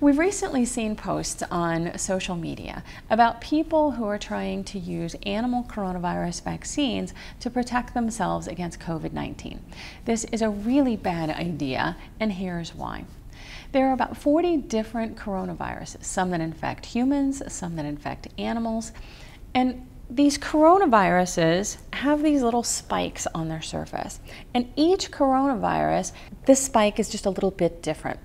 We've recently seen posts on social media about people who are trying to use animal coronavirus vaccines to protect themselves against COVID-19. This is a really bad idea, and here's why. There are about 40 different coronaviruses, some that infect humans, some that infect animals, and these coronaviruses have these little spikes on their surface, and each coronavirus, this spike is just a little bit different.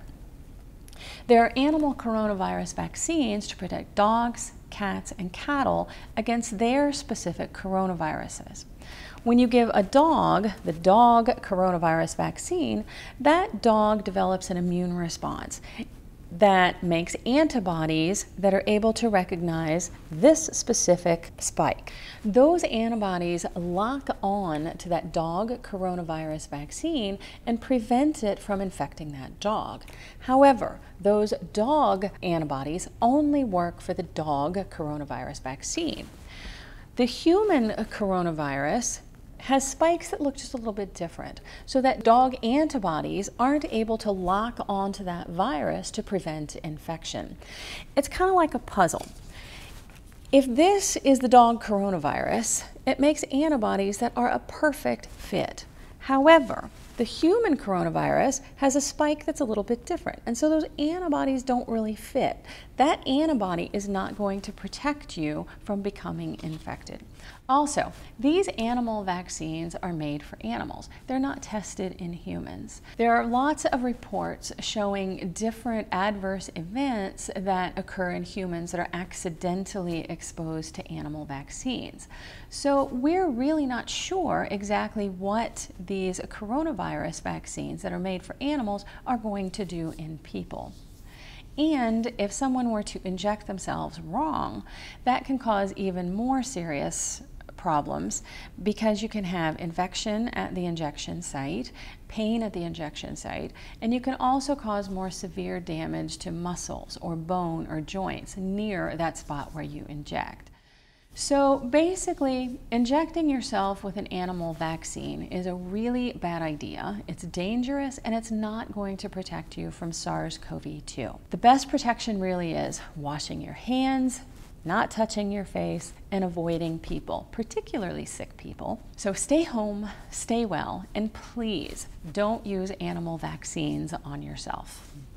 There are animal coronavirus vaccines to protect dogs, cats, and cattle against their specific coronaviruses. When you give a dog the dog coronavirus vaccine, that dog develops an immune response that makes antibodies that are able to recognize this specific spike. Those antibodies lock on to that dog coronavirus vaccine and prevent it from infecting that dog. However, those dog antibodies only work for the dog coronavirus vaccine. The human coronavirus has spikes that look just a little bit different, so that dog antibodies aren't able to lock onto that virus to prevent infection. It's kind of like a puzzle. If this is the dog coronavirus, it makes antibodies that are a perfect fit. However, the human coronavirus has a spike that's a little bit different, and so those antibodies don't really fit. That antibody is not going to protect you from becoming infected. Also, these animal vaccines are made for animals. They're not tested in humans. There are lots of reports showing different adverse events that occur in humans that are accidentally exposed to animal vaccines. So we're really not sure exactly what these coronavirus vaccines that are made for animals are going to do in people. And if someone were to inject themselves wrong, that can cause even more serious problems, because you can have infection at the injection site, pain at the injection site, and you can also cause more severe damage to muscles or bone or joints near that spot where you inject. So basically, injecting yourself with an animal vaccine is a really bad idea. It's dangerous, and it's not going to protect you from SARS-CoV-2. The best protection really is washing your hands, not touching your face, and avoiding people, particularly sick people. So stay home, stay well, and please don't use animal vaccines on yourself.